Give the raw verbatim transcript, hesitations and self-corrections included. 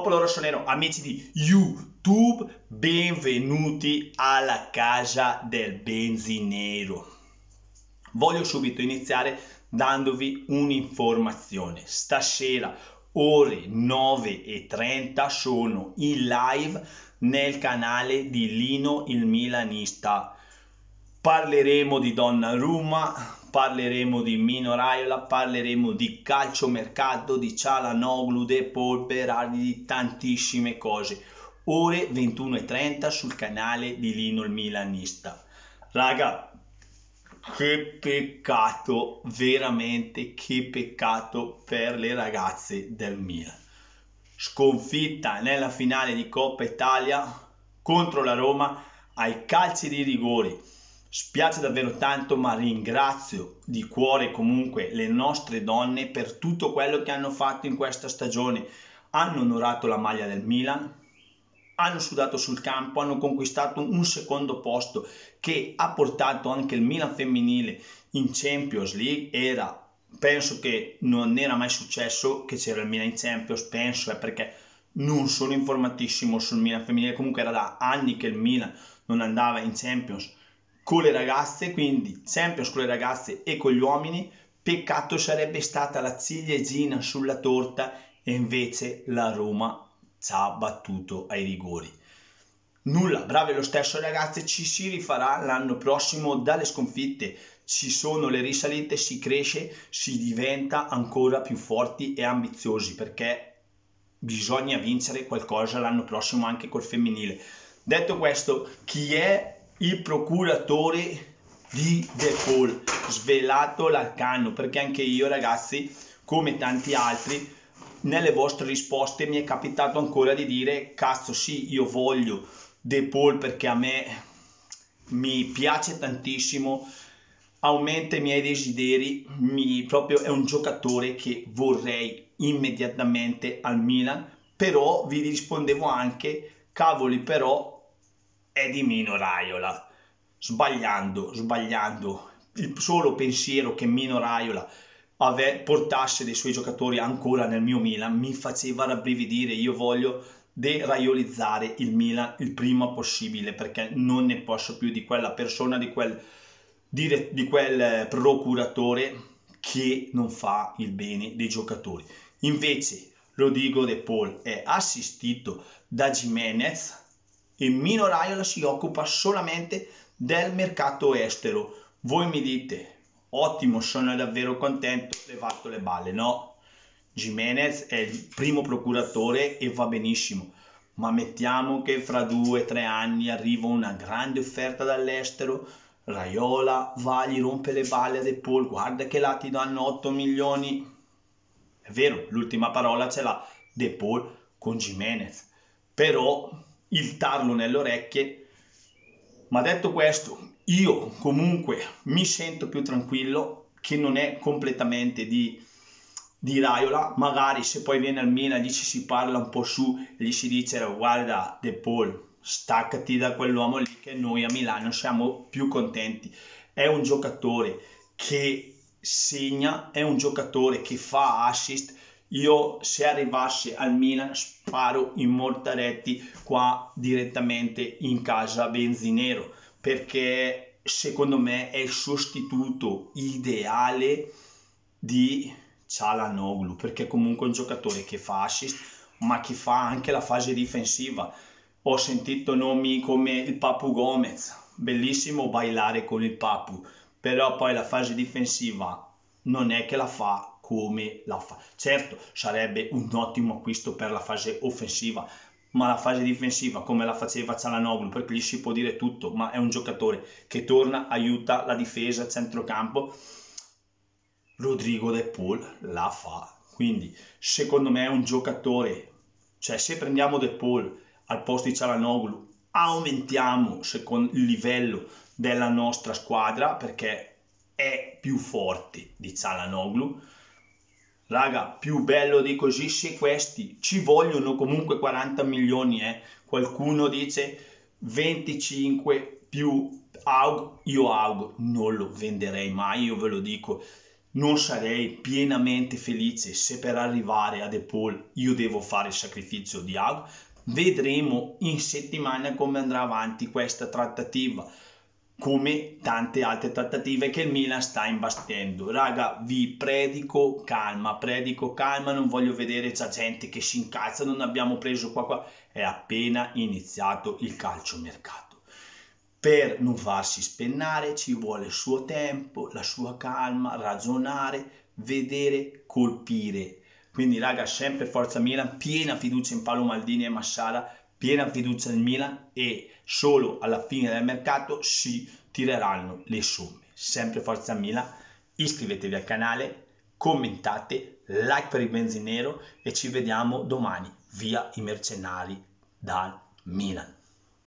Popolo Rossonero, amici di YouTube, benvenuti alla casa del benzinero. Voglio subito iniziare dandovi un'informazione. Stasera ore nove e trenta sono in live nel canale di Lino il Milanista. Parleremo di Donnarumma, parleremo di Mino Raiola, parleremo di calciomercato, di Çalhanoğlu, De Paul, Berardi, di tantissime cose. Ore ventuno e trenta sul canale di Lino il Milanista. Raga, che peccato, veramente che peccato per le ragazze del Milan. Sconfitta nella finale di Coppa Italia contro la Roma ai calci di rigore. Spiace davvero tanto, ma ringrazio di cuore comunque le nostre donne per tutto quello che hanno fatto in questa stagione. Hanno onorato la maglia del Milan, hanno sudato sul campo, hanno conquistato un secondo posto che ha portato anche il Milan femminile in Champions League. Era, penso che non era mai successo che c'era il Milan in Champions, penso, è perché non sono informatissimo sul Milan femminile. Comunque era da anni che il Milan non andava in Champions con le ragazze, quindi Champions con le ragazze e con gli uomini. Peccato sarebbe stata la ciliegina sulla torta e invece la Roma ci ha battuto ai rigori. Nulla, brave lo stesso ragazze, ci si rifarà l'anno prossimo. Dalle sconfitte ci sono le risalite, si cresce, si diventa ancora più forti e ambiziosi, perché bisogna vincere qualcosa l'anno prossimo anche col femminile. Detto questo, chi è il procuratore di De Paul? Svelato l'arcano, perché anche io, ragazzi, come tanti altri, nelle vostre risposte mi è capitato ancora di dire cazzo sì, io voglio De Paul perché a me mi piace tantissimo, aumenta i miei desideri, mi, proprio è un giocatore che vorrei immediatamente al Milan. Però vi rispondevo anche cavoli, però è di Mino Raiola. Sbagliando, sbagliando. Il solo pensiero che Mino Raiola ave, portasse dei suoi giocatori ancora nel mio Milan mi faceva rabbrividire. Io voglio deraiolizzare il Milan il prima possibile, perché non ne posso più di quella persona, di quel, di, di quel procuratore che non fa il bene dei giocatori. Invece Rodrigo De Paul è assistito da Giménez e Mino Raiola si occupa solamente del mercato estero. Voi mi dite, ottimo, sono davvero contento, levato le balle. No, Giménez è il primo procuratore e va benissimo, ma mettiamo che fra due o tre anni arriva una grande offerta dall'estero, Raiola va, gli rompe le balle a De Paul, guarda che là ti danno otto milioni. È vero, l'ultima parola ce l'ha De Paul con Giménez, però il tarlo nelle orecchie. Ma detto questo, io comunque mi sento più tranquillo che non è completamente di, di Raiola. Magari se poi viene al Milan gli ci si parla un po' su e gli si dice guarda De Paul, staccati da quell'uomo lì che noi a Milano siamo più contenti. È un giocatore che segna, è un giocatore che fa assist. Io se arrivasse al Milan sparo in Mortaretti qua direttamente in casa benzinero, perché secondo me è il sostituto ideale di Çalhanoğlu, perché comunque è un giocatore che fa assist ma che fa anche la fase difensiva. Ho sentito nomi come il Papu Gomez, bellissimo bailare con il Papu, però poi la fase difensiva non è che la fa come la fa. Certo, sarebbe un ottimo acquisto per la fase offensiva, ma la fase difensiva come la faceva Çalhanoğlu, perché gli si può dire tutto, ma è un giocatore che torna, aiuta la difesa a centrocampo. Rodrigo De Paul la fa, quindi secondo me è un giocatore, cioè se prendiamo De Paul al posto di Çalhanoğlu aumentiamo secondo il livello della nostra squadra, perché è più forte di Çalhanoğlu. Raga, più bello di così. Se questi ci vogliono comunque quaranta milioni, eh. Qualcuno dice venticinque più Aug, io Aug non lo venderei mai, io ve lo dico. non sarei pienamente felice se per arrivare a De Paul io devo fare il sacrificio di Thiago. Vedremo in settimana come andrà avanti questa trattativa, come tante altre trattative che il Milan sta imbastendo. Raga, vi predico calma, predico calma, non voglio vedere già gente che si incazza, non abbiamo preso qua qua. È appena iniziato il calciomercato. Per non farsi spennare ci vuole il suo tempo, la sua calma, ragionare, vedere, colpire. Quindi raga, sempre forza Milan, piena fiducia in Paolo Maldini e Massara, piena fiducia nel Milan, e solo alla fine del mercato si tireranno le somme. Sempre forza Milan, iscrivetevi al canale, commentate, like per il Benzinero e ci vediamo domani via i mercenari dal Milan.